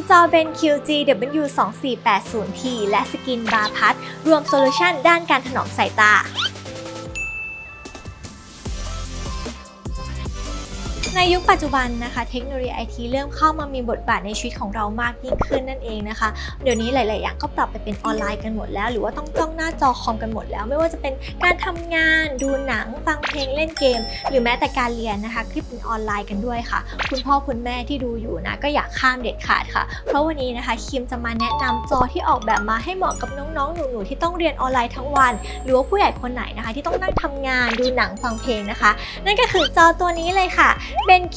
จอ BenQ GW2480T และสกินบาร์พัดรวมโซลูชันด้านการถนอมสายตาในยุคปัจจุบันนะคะเทคโนโลยีไอทีเริ่มเข้ามามีบทบาทในชีวิตของเรามากยิ่งขึ้นนั่นเองนะคะเดี๋ยวนี้หลายๆอย่างก็ปรับไปเป็นออนไลน์กันหมดแล้วหรือว่าต้องจ้องหน้าจอคอมกันหมดแล้วไม่ว่าจะเป็นการทำงานดูหนังฟังเพลงเล่นเกมหรือแม้แต่การเรียนนะคะคลิปเป็นออนไลน์กันด้วยค่ะคุณพ่อคุณแม่ที่ดูอยู่นะก็อยากข้ามเด็ดขาดค่ะเพราะวันนี้นะคะคิมจะมาแนะนำจอที่ออกแบบมาให้เหมาะกับน้องๆหนูๆที่ต้องเรียนออนไลน์ทั้งวันหรือว่าผู้ใหญ่คนไหนนะคะที่ต้องนั่งทำงานดูหนังฟังเพลงนะคะนั่นก็คือจอตัวนี้เลยค่ะBenQ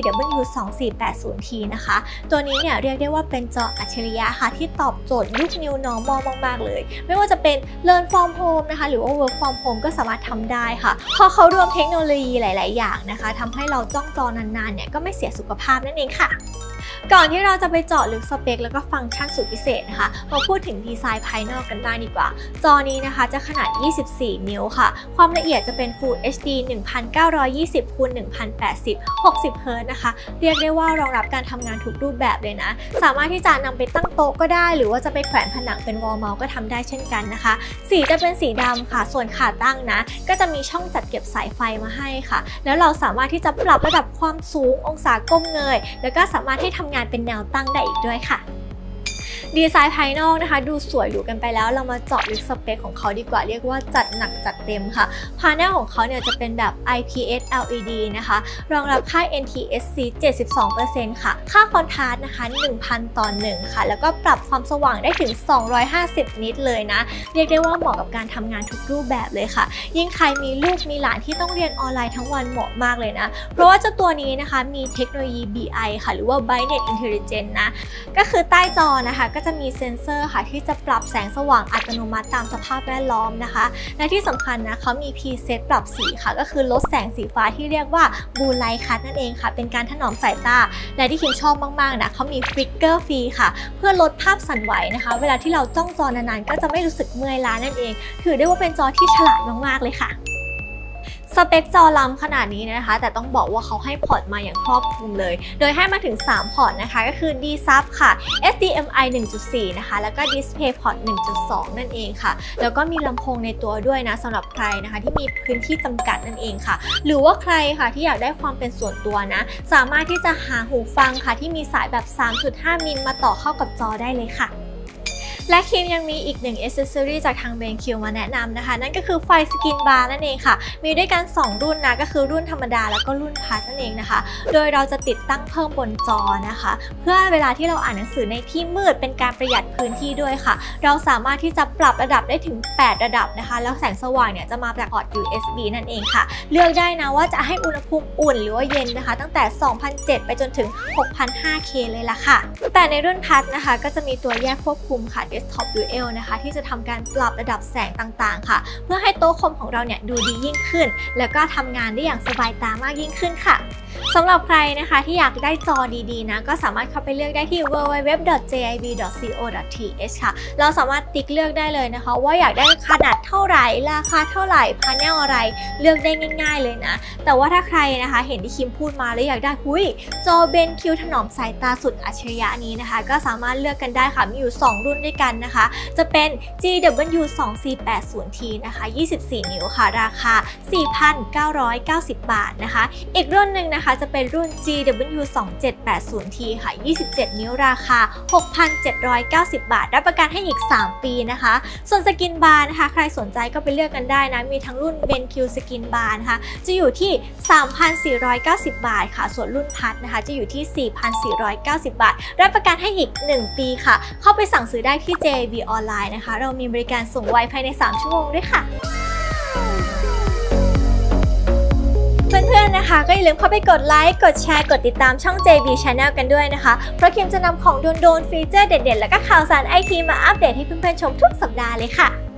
GW2480T นะคะตัวนี้เนี่ยเรียกได้ว่าเป็นจออัจฉริยะค่ะที่ตอบโจทย์ยุค New Normal มากๆเลยไม่ว่าจะเป็น Learn from Home นะคะหรือว่า Work from Home ก็สามารถทำได้ค่ะพอเขารวมเทคโนโลยีหลายๆอย่างนะคะทำให้เราจ้องจอนานๆเนี่ยก็ไม่เสียสุขภาพนั่นเองค่ะก่อนที่เราจะไปเจาะลึกสเปคแล้วก็ฟังก์ชันสุดพิเศษนะคะมาพูดถึงดีไซน์ภายนอกกันบ้างดีกว่าจอนี้นะคะจะขนาด24นิ้วค่ะความละเอียดจะเป็น Full HD 1920 x 1080 60 Hz นะคะเรียกได้ว่ารองรับการทำงานทุกรูปแบบเลยนะสามารถที่จะนำไปตั้งโต๊ะก็ได้หรือว่าจะไปแขวนผนังเป็นวอลเมาส์ก็ทำได้เช่นกันนะคะสีจะเป็นสีดำค่ะส่วนขาตั้งนะก็จะมีช่องจัดเก็บสายไฟมาให้ค่ะแล้วเราสามารถที่จะปรับระดับความสูงองศาก้มเงยแล้วก็สามารถที่ทำงานเป็นแนวตั้งได้อีกด้วยค่ะดีไซน์ภายนอกนะคะดูสวยหรูกันไปแล้วเรามาเจาะลึกสเปคของเขาดีกว่าเรียกว่าจัดหนักจัดเต็มค่ะพาเนลของเขาเนี่ยจะเป็นแบบ IPS LED นะคะรองรับค่า NTSC 72% ค่ะค่าคอนทราสต์นะคะ 1000:1 ค่ะแล้วก็ปรับความสว่างได้ถึง250นิตเลยนะเรียกได้ว่าเหมาะกับการทำงานทุกรูปแบบเลยค่ะยิ่งใครมีลูกมีหลานที่ต้องเรียนออนไลน์ทั้งวันเหมาะมากเลยนะเพราะว่าเจ้าตัวนี้นะคะมีเทคโนโลยี BI ค่ะหรือว่า Brightness Intelligence นะก็คือใต้จอนะคะก็จะมีเซ็นเซอร์ค่ะที่จะปรับแสงสว่างอัตโนมัติตามสภาพแวดล้อมนะคะและที่สำคัญนะเขามี preset ปรับสีค่ะก็คือลดแสงสีฟ้าที่เรียกว่า Blue Light Cut นั่นเองค่ะเป็นการถนอมสายตาและที่คิมชอบมากๆนะเขามีฟลิกเกอร์ฟรีค่ะเพื่อลดภาพสั่นไหวนะคะเวลาที่เราจ้องจอนานๆก็จะไม่รู้สึกเมื่อยล้านั่นเองถือได้ว่าเป็นจอที่ฉลาดมากๆเลยค่ะสเปคจอล้ำขนาดนี้นะคะแต่ต้องบอกว่าเขาให้พอร์ตมาอย่างครอบคลุมเลยโดยให้มาถึง3พอร์ตนะคะก็คือ D-Sub ค่ะ HDMI 1.4 นะคะแล้วก็ DisplayPort 1.2 นั่นเองค่ะแล้วก็มีลำโพงในตัวด้วยนะสำหรับใครนะคะที่มีพื้นที่จำกัดนั่นเองค่ะหรือว่าใครค่ะที่อยากได้ความเป็นส่วนตัวนะสามารถที่จะหาหูฟังค่ะที่มีสายแบบ 3.5 มิลมาต่อเข้ากับจอได้เลยค่ะและคิมยังมีอีกหนึ่ง accessory จากทาง BenQ มาแนะนำนะคะนั่นก็คือไฟสกินบาร์นั่นเองค่ะมีด้วยกัน2รุ่นนะก็คือรุ่นธรรมดาแล้วก็รุ่นพัดนั่นเองนะคะโดยเราจะติดตั้งเพิ่มบนจอนะคะเพื่อเวลาที่เราอ่านหนังสือในที่มืดเป็นการประหยัดพื้นที่ด้วยค่ะเราสามารถที่จะปรับระดับได้ถึง8ระดับนะคะแล้วแสงสว่างเนี่ยจะมาจากพอร์ต USB นั่นเองค่ะเลือกได้นะว่าจะให้อุณหภูมิอุ่นหรือว่าเย็นนะคะตั้งแต่ 2007 ไปจนถึง 6005K เลยล่ะค่ะแต่ในรุ่นพัดนะคะก็จะมีตัวแยกควบคุมค่ะDesktop Dual นะคะที่จะทำการปรับระดับแสงต่างๆค่ะเพื่อให้โต๊ะคอมของเราเนี่ยดูดียิ่งขึ้นแล้วก็ทำงานได้อย่างสบายตามากยิ่งขึ้นค่ะสำหรับใครนะคะที่อยากได้จอดีๆนะก็สามารถเข้าไปเลือกได้ที่ www.jib.co.th ค่ะเราสามารถติ๊กเลือกได้เลยนะคะว่าอยากได้ขนาดเท่าไหร่ราคาเท่าไหร่พาเนลอะไรเลือกได้ง่ายๆเลยนะแต่ว่าถ้าใครนะคะเห็นที่คิมพูดมาแล้วอยากได้จอ BenQ ถนอมสายตาสุดอัจฉริยะนี้นะคะก็สามารถเลือกกันได้ค่ะมีอยู่2รุ่นด้วยกันนะคะจะเป็น GW2480T นะคะ24นิ้วค่ะราคา 4,990 บาทนะคะอีกรุ่นหนึ่งนะคะจะเป็นรุ่น GW2780T ค่ะ27นิ้วราคา 6,790 บาทรับประกันให้อีก3ปีนะคะส่วนสกินบาร์นะคะใครสนใจก็ไปเลือกกันได้นะมีทั้งรุ่น BenQ สกินบาร์นะคะจะอยู่ที่ 3,490 บาทค่ะส่วนรุ่นพัดนะคะจะอยู่ที่ 4,490 บาทรับประกันให้อีก1ปีค่ะเข้าไปสั่งซื้อได้ที่ JB ออนไลน์นะคะเรามีบริการส่งไวภายใน3ชั่วโมงด้วยค่ะเพื่อนๆนะคะก็อย่าลืมเข้าไปกดไลค์กดแชร์กดติดตามช่อง JB Channel กันด้วยนะคะเพราะคิมจะนำของโดนๆฟีเจอร์เด็ดๆแล้วก็ข่าวสารไอทีมาอัปเดตให้เพื่อนๆชมทุกสัปดาห์เลยค่ะ